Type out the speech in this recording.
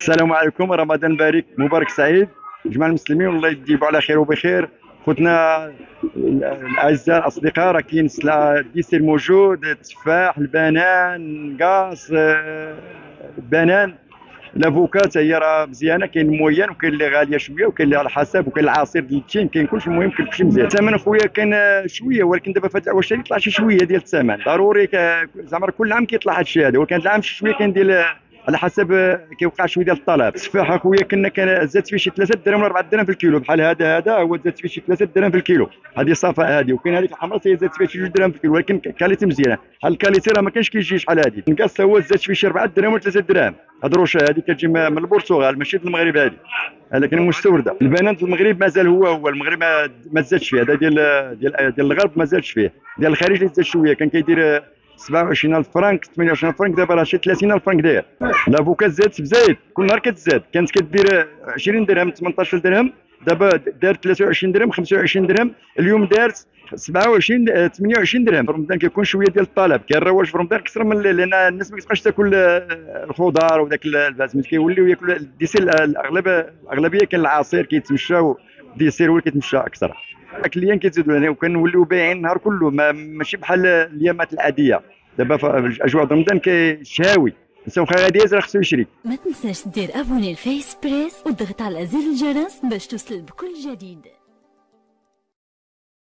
السلام عليكم، رمضان بارك مبارك سعيد. جماعة المسلمين والله يجيبوا على خير وبخير. خوتنا الاعزاء الاصدقاء، راه كاين الديسير موجود، التفاح، البنان، قاص، البنان، لافوكا حتى هي راه مزيانه. كاين موين وكاين اللي غاليه شويه وكاين اللي على حسب، وكاين العصير ديال التين، كاين كلشي. المهم كاين كلشي مزيان. الثمن اخويا كان شويه، ولكن دابا فات واش يطلع شي شويه ديال الثمن ضروري. زعما كل عام كيطلع هذا الشيء هذا، ولكن هذا العام شي شويه كاين ديال على حسب. كيوقع شويه ديال الطلب. التفاح اخويا كان زاد فيه شي 3 دراهم ولا 4 دراهم في الكيلو، بحال هذا هو زاد فيه شي 3 دراهم في الكيلو. هذه صفاء هذه، وكاين هذيك الحمراء هي زاد فيها شي 2 دراهم في الكيلو، ولكن كاليتي مزيانه. بحال الكاليتي راه ما كانش كيجي شحال هذه. الكاس هو زاد فيه شي 4 دراهم ولا 3 دراهم. هاد الروشه هذه كتجي من البرتغال ماشي من المغرب هذه، لكن مستورده. البنان في المغرب مازال هو المغرب ما زادش فيه. هذا ديال الغرب ما زادش فيه. ديال الخارج اللي زاد شويه، كان كيدير 27,000 فرنك 28,000 فرنك، دابا راه شي 30,000 فرنك داير. لافوكا زادت بزايد، كل نهار كتزاد. كانت كدير 20 درهم 18 درهم، دابا دارت 23 درهم 25 درهم. اليوم دارت 27 28 درهم. في رمضان كيكون شويه ديال الطلب، كاين الرواج في رمضان اكثر من لان الناس ما كتبقاش تاكل الخضار وداك البازميت، كيوليو ياكلوا الديسير. الاغلبيه كاين العصير كيتمشى، والديسير هو اللي كيتمشى اكثر. الكليان كيزيدوا لنا، وكنوليو بايعين النهار كله، ماشي بحال الايامات العاديه. دابا في اجواء رمضان كيشهاوي الانسان، واخا غادي يزرع خصو يشري. ما تنساش دير ابوني الفيس بريس وضغط على زر الجرس باش توصل بكل جديد.